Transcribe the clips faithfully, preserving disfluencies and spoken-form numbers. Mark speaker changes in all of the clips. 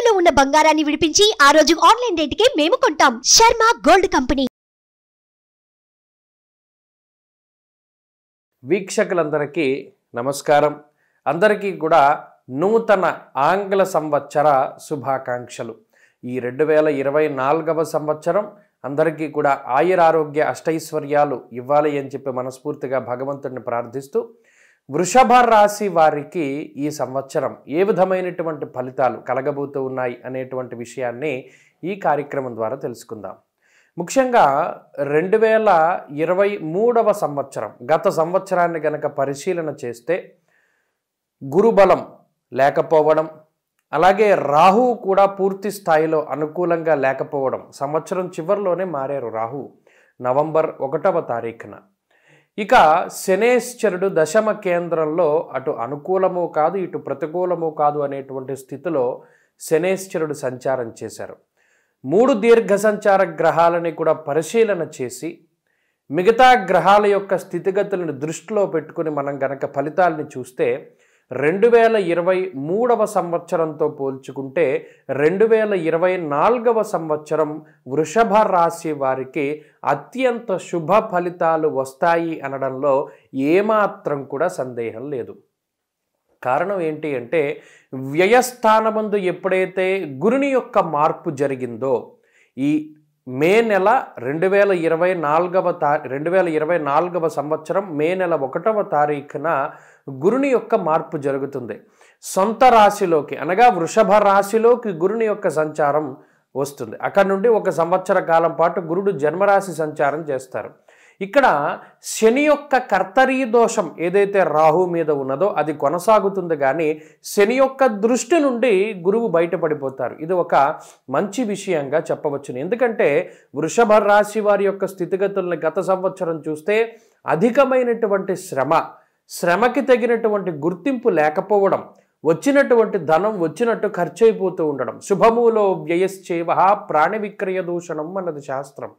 Speaker 1: తాకట్టులో ఉన్న బంగారాన్ని విడిపించి ఆ రోజు ఆన్లైన్ రేటుకే మేము కొంటాం. Sharma gold company.
Speaker 2: వీక్షకులందరికీ నమస్కారం. అందరికీ కూడా నూతన ఆంగ్ల సంవత్సర శుభాకాంక్షలు. ఈ రెండు వేల ఇరవై నాలుగవ సంవత్సరం అందరికీ కూడా ఆయురారోగ్య అష్టైశ్వర్యాలు ఇవ్వాలి అని చెప్పి మనస్ఫూర్తిగా భగవంతుడిని ప్రార్థిస్తూ, వృషభ రాశి వారికి ఈ సంవత్సరం ఏ విధమైనటువంటి ఫలితాలు కలగబోతూ ఉన్నాయి అనేటువంటి విషయాన్ని ఈ కార్యక్రమం ద్వారా తెలుసుకుందాం. ముఖ్యంగా రెండు వేల ఇరవై మూడవ సంవత్సరం గత సంవత్సరాన్ని గనక పరిశీలన చేస్తే గురుబలం లేకపోవడం, అలాగే రాహు కూడా పూర్తి స్థాయిలో అనుకూలంగా లేకపోవడం. సంవత్సరం చివరిలోనే మారారు రాహు నవంబర్ ఒకటవ తారీఖున. ఇక శనేశ్వరుడు దశమ కేంద్రంలో అటు అనుకూలము కాదు ఇటు ప్రతికూలము కాదు అనేటువంటి స్థితిలో శనేశ్వరుడు సంచారం చేశారు. మూడు దీర్ఘ సంచార గ్రహాలని కూడా పరిశీలన చేసి మిగతా గ్రహాల యొక్క స్థితిగతులను దృష్టిలో పెట్టుకుని మనం గనక ఫలితాలని చూస్తే రెండు వేల ఇరవై మూడవ సంవత్సరంతో పోల్చుకుంటే రెండు వేల ఇరవై నాలుగవ సంవత్సరం వృషభ రాశి వారికి అత్యంత శుభ ఫలితాలు వస్తాయి అనడంలో ఏమాత్రం కూడా సందేహం లేదు. కారణం ఏంటి అంటే, వ్యయస్థానమందు ఎప్పుడైతే గురుని యొక్క మార్పు జరిగిందో ఈ మే నెల రెండు వేల ఇరవై నాలుగవ తా రెండు వేల ఇరవై నాలుగవ సంవత్సరం మే నెల ఒకటవ తారీఖున గురుని యొక్క మార్పు జరుగుతుంది. సొంత రాశిలోకి అనగా వృషభ రాశిలోకి గురుని యొక్క సంచారం వస్తుంది. అక్కడ నుండి ఒక సంవత్సర కాలం పాటు గురుడు జన్మరాశి సంచారం చేస్తారు. ఇక్కడ శని యొక్క కర్తరీ దోషం ఏదైతే రాహు మీద ఉన్నదో అది కొనసాగుతుంది, కానీ శని యొక్క దృష్టి నుండి గురువు బయటపడిపోతారు. ఇది ఒక మంచి విషయంగా చెప్పవచ్చును. ఎందుకంటే వృషభ రాశి వారి యొక్క స్థితిగతుల్ని గత సంవత్సరం చూస్తే అధికమైనటువంటి శ్రమ, శ్రమకి తగినటువంటి గుర్తింపు లేకపోవడం, వచ్చినటువంటి ధనం వచ్చినట్టు ఖర్చు అయిపోతూ ఉండడం. శుభములో వ్యయశ్చేవ ప్రాణి విక్రయ దూషణం అన్నది శాస్త్రం.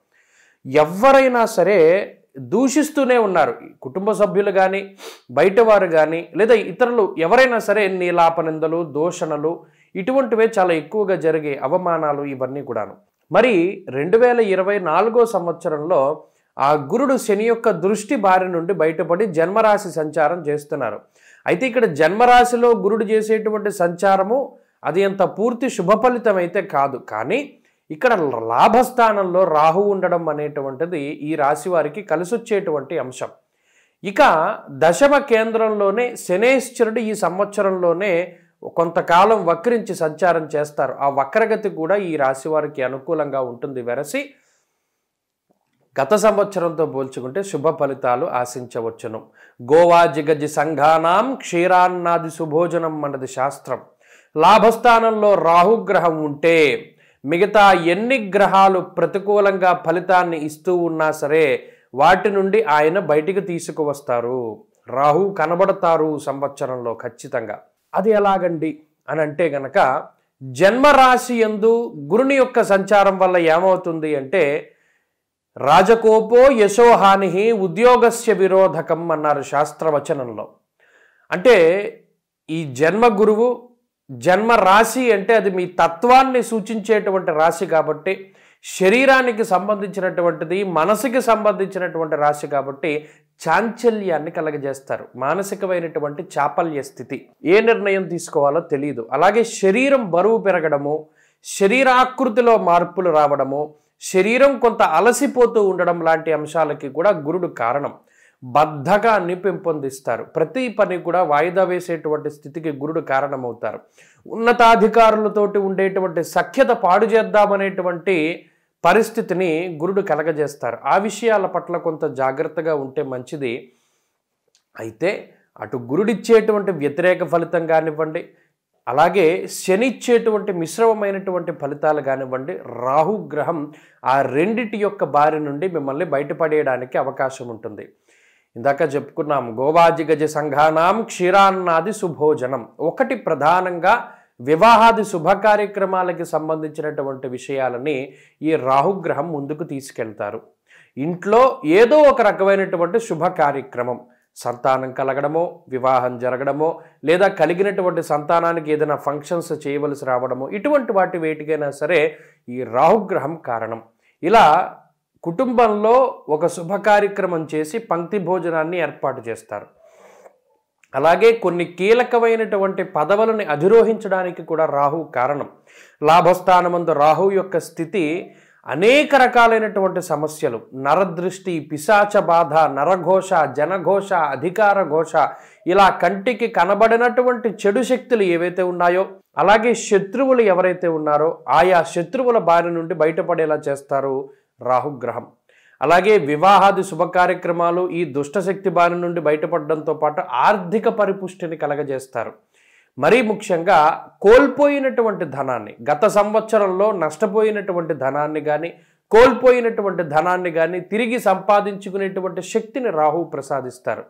Speaker 2: ఎవరైనా సరే దూషిస్తూనే ఉన్నారు, కుటుంబ సభ్యులు కానీ బయటవారు కానీ లేదా ఇతరులు ఎవరైనా సరే నీలాపనిందలు దూషణలు ఇటువంటివే చాలా ఎక్కువగా జరిగే అవమానాలు ఇవన్నీ కూడాను. మరి రెండు వేల ఇరవై నాలుగో సంవత్సరంలో ఆ గురుడు శని యొక్క దృష్టి బారి నుండి బయటపడి జన్మరాశి సంచారం చేస్తున్నారు. అయితే ఇక్కడ జన్మరాశిలో గురుడు చేసేటువంటి సంచారము అది అంత పూర్తి శుభ ఫలితం అయితే కాదు, కానీ ఇక్కడ లాభస్థానంలో రాహు ఉండడం అనేటువంటిది ఈ రాశి వారికి కలిసొచ్చేటువంటి అంశం. ఇక దశమ కేంద్రంలోనే శనేశ్వరుడు ఈ సంవత్సరంలోనే కొంతకాలం వక్రించి సంచారం చేస్తారు. ఆ వక్రగతి కూడా ఈ రాశి వారికి అనుకూలంగా ఉంటుంది. వెరసి గత సంవత్సరంతో పోల్చుకుంటే శుభ ఫలితాలు ఆశించవచ్చును. గోవా జిగజి సంఘానాం క్షీరాన్నాది సుభోజనం అన్నది శాస్త్రం. లాభస్థానంలో రాహుగ్రహం ఉంటే మిగతా ఎన్ని గ్రహాలు ప్రతికూలంగా ఫలితాన్ని ఇస్తూ ఉన్నా సరే వాటి నుండి ఆయన బయటికి తీసుకువస్తారు. రాహు కనబడతారు సంవత్సరంలో ఖచ్చితంగా. అది ఎలాగండి అని అంటే గనక, జన్మరాశి యందు గురుని యొక్క సంచారం వల్ల ఏమవుతుంది అంటే, రాజకోపో యశోహాని ఉద్యోగస్య విరోధకం అన్నారు శాస్త్రవచనంలో. అంటే ఈ జన్మ గురువు జన్మ రాశి అంటే అది మీ తత్వాన్ని సూచించేటువంటి రాశి కాబట్టి, శరీరానికి సంబంధించినటువంటిది మనసుకి సంబంధించినటువంటి రాశి కాబట్టి చాంచల్యాన్ని కలగజేస్తారు. మానసికమైనటువంటి చాపల్య స్థితి, ఏ నిర్ణయం తీసుకోవాలో తెలియదు. అలాగే శరీరం బరువు పెరగడము, శరీరాకృతిలో మార్పులు రావడము, శరీరం కొంత అలసిపోతూ ఉండడం లాంటి అంశాలకి కూడా గురుడు కారణం. బద్ధకాన్ని పెంపొందిస్తారు. ప్రతి పని కూడా వాయిదా వేసేటువంటి స్థితికి గురుడు కారణమవుతారు. ఉన్నతాధికారులతోటి ఉండేటువంటి సఖ్యత పాడు చేద్దామనేటువంటి పరిస్థితిని గురుడు కలగజేస్తారు. ఆ విషయాల పట్ల కొంత జాగ్రత్తగా ఉంటే మంచిది. అయితే అటు గురుడిచ్చేటువంటి వ్యతిరేక ఫలితం కానివ్వండి, అలాగే శని ఇచ్చేటువంటి మిశ్రమమైనటువంటి ఫలితాలు కానివ్వండి, రాహుగ్రహం ఆ రెండిటి యొక్క బారి నుండి మిమ్మల్ని బయటపడేయడానికి అవకాశం ఉంటుంది. ఇందాక చెప్పుకున్నాం, గోవాజి గజ సంఘానాం క్షీరాన్నాది సుభోజనం. ఒకటి ప్రధానంగా వివాహాది శుభ కార్యక్రమాలకి సంబంధించినటువంటి విషయాలని ఈ రాహుగ్రహం ముందుకు తీసుకెళ్తారు. ఇంట్లో ఏదో ఒక రకమైనటువంటి శుభ కార్యక్రమం, సంతానం కలగడమో, వివాహం జరగడమో, లేదా కలిగినటువంటి సంతానానికి ఏదైనా ఫంక్షన్స్ చేయవలసి రావడమో, ఇటువంటి వాటి వేటికైనా సరే ఈ రాహుగ్రహం కారణం. ఇలా కుటుంబంలో ఒక శుభ కార్యక్రమం చేసి పంక్తి భోజనాన్ని ఏర్పాటు చేస్తారు. అలాగే కొన్ని కీలకమైనటువంటి పదవులను అధిరోహించడానికి కూడా రాహు కారణం. లాభస్థానమందు రాహు యొక్క స్థితి అనేక రకాలైనటువంటి సమస్యలు, నరదృష్టి, పిశాచ బాధ, నరఘోష, జనఘోష, అధికార ఘోష, ఇలా కంటికి కనబడినటువంటి చెడు శక్తులు ఏవైతే ఉన్నాయో, అలాగే శత్రువులు ఎవరైతే ఉన్నారో ఆయా శత్రువుల బారి నుండి బయటపడేలా చేస్తారు రాహుగ్రహం. అలాగే వివాహాది శుభ కార్యక్రమాలు ఈ దుష్టశక్తి బారి నుండి బయటపడడంతో పాటు ఆర్థిక పరిపుష్టిని కలగజేస్తారు. మరీ ముఖ్యంగా కోల్పోయినటువంటి ధనాన్ని, గత సంవత్సరంలో నష్టపోయినటువంటి ధనాన్ని కానీ, కోల్పోయినటువంటి ధనాన్ని కానీ తిరిగి సంపాదించుకునేటువంటి శక్తిని రాహు ప్రసాదిస్తారు.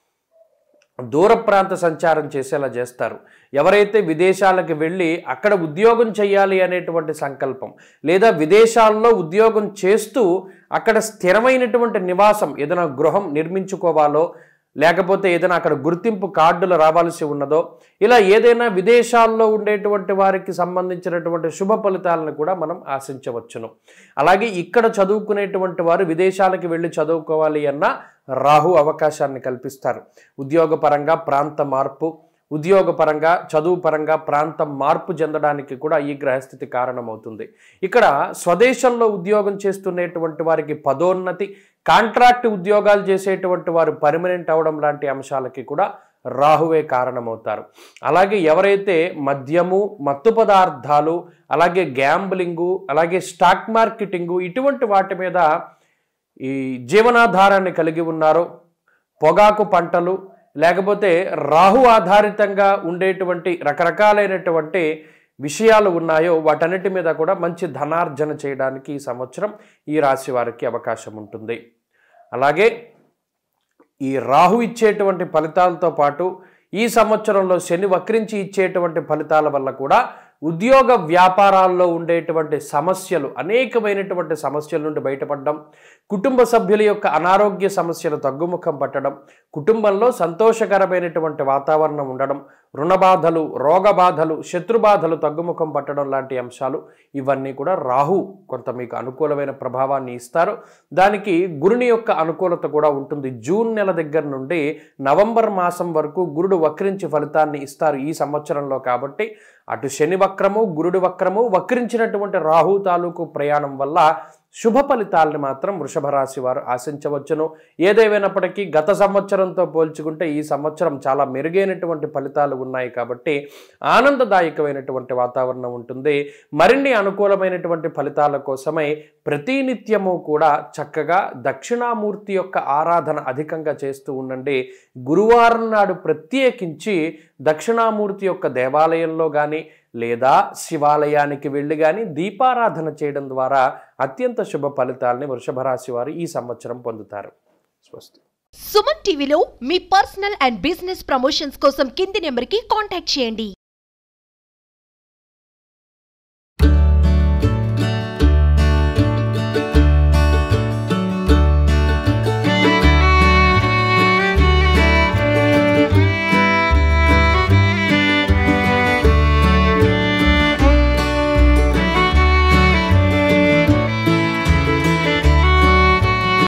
Speaker 2: దూర ప్రాంత సంచారం చేసేలా చేస్తారు. ఎవరైతే విదేశాలకు వెళ్ళి అక్కడ ఉద్యోగం చేయాలి అనేటువంటి సంకల్పం, లేదా విదేశాల్లో ఉద్యోగం చేస్తూ అక్కడ స్థిరమైనటువంటి నివాసం ఏదైనా గృహం నిర్మించుకోవాలో, లేకపోతే ఏదైనా అక్కడ గుర్తింపు కార్డులు రావాల్సి ఉన్నదో, ఇలా ఏదైనా విదేశాల్లో ఉండేటువంటి వారికి సంబంధించినటువంటి శుభ ఫలితాలను కూడా మనం ఆశించవచ్చును. అలాగే ఇక్కడ చదువుకునేటువంటి వారు విదేశాలకు వెళ్ళి చదువుకోవాలి అన్న రాహు అవకాశాన్ని కల్పిస్తారు. ఉద్యోగపరంగా ప్రాంత మార్పు, ఉద్యోగపరంగా చదువు పరంగా ప్రాంతం మార్పు చెందడానికి కూడా ఈ గ్రహస్థితి కారణమవుతుంది. ఇక్కడ స్వదేశంలో ఉద్యోగం చేస్తున్నటువంటి వారికి పదోన్నతి, కాంట్రాక్ట్ ఉద్యోగాలు చేసేటువంటి వారు పర్మనెంట్ అవడం లాంటి అంశాలకి కూడా రాహువే కారణమవుతారు. అలాగే ఎవరైతే మద్యము, మత్తు పదార్థాలు, అలాగే గ్యాంబ్లింగు, అలాగే స్టాక్ మార్కెటింగు ఇటువంటి వాటి మీద ఈ జీవనాధారాన్ని కలిగి ఉన్నారో, పొగాకు పంటలు, లేకపోతే రాహు ఆధారితంగా ఉండేటువంటి రకరకాలైనటువంటి విషయాలు ఉన్నాయో వాటన్నిటి మీద కూడా మంచి ధనార్జన చేయడానికి ఈ సంవత్సరం ఈ రాశి వారికి అవకాశం ఉంటుంది. అలాగే ఈ రాహు ఇచ్చేటువంటి ఫలితాలతో పాటు ఈ సంవత్సరంలో శని వక్రించి ఇచ్చేటువంటి ఫలితాల వల్ల కూడా ఉద్యోగ వ్యాపారాల్లో ఉండేటువంటి సమస్యలు, అనేకమైనటువంటి సమస్యల నుండి బయటపడడం, కుటుంబ సభ్యుల యొక్క అనారోగ్య సమస్యలు తగ్గుముఖం పట్టడం, కుటుంబంలో సంతోషకరమైనటువంటి వాతావరణం ఉండడం, రుణబాధలు, రోగబాధలు, శత్రుబాధలు తగ్గుముఖం పట్టడం లాంటి అంశాలు ఇవన్నీ కూడా రాహు కొంత మీకు అనుకూలమైన ప్రభావాన్ని ఇస్తారు. దానికి గురుని యొక్క అనుకూలత కూడా ఉంటుంది. జూన్ నెల దగ్గర నుండి నవంబర్ మాసం వరకు గురుడు వక్రించి ఫలితాన్ని ఇస్తారు ఈ సంవత్సరంలో. కాబట్టి అటు శని వక్రము, గురుడు వక్రము, వక్రించినటువంటి రాహు తాలూకు ప్రయాణం వల్ల శుభ ఫలితాలను మాత్రం వృషభ రాశి వారు ఆశించవచ్చును. ఏదేమైనప్పటికీ గత సంవత్సరంతో పోల్చుకుంటే ఈ సంవత్సరం చాలా మెరుగైనటువంటి ఫలితాలు ఉన్నాయి కాబట్టి ఆనందదాయకమైనటువంటి వాతావరణం ఉంటుంది. మరిన్ని అనుకూలమైనటువంటి ఫలితాల కోసమై ప్రతినిత్యము కూడా చక్కగా దక్షిణామూర్తి యొక్క ఆరాధన అధికంగా చేస్తూ ఉండండి. గురువారం నాడు ప్రత్యేకించి దక్షిణామూర్తి యొక్క దేవాలయంలో కానీ లేదా శివాలయానికి వెళ్ళి కానీ దీపారాధన చేయడం ద్వారా అత్యంత శుభ ఫలితాలని వృషభ రాశి వారు ఈ సంవత్సరం పొందుతారు. స్వస్తి.
Speaker 1: సుమన్ టీవీలో మీ పర్సనల్ అండ్ బిజినెస్ ప్రమోషన్స్ కోసం కింది నెంబర్కి కాంటాక్ట్ చేయండి.